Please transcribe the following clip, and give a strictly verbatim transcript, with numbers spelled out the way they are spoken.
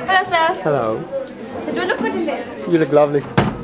Hello, sir. Hello. So do I look good in this? You look lovely.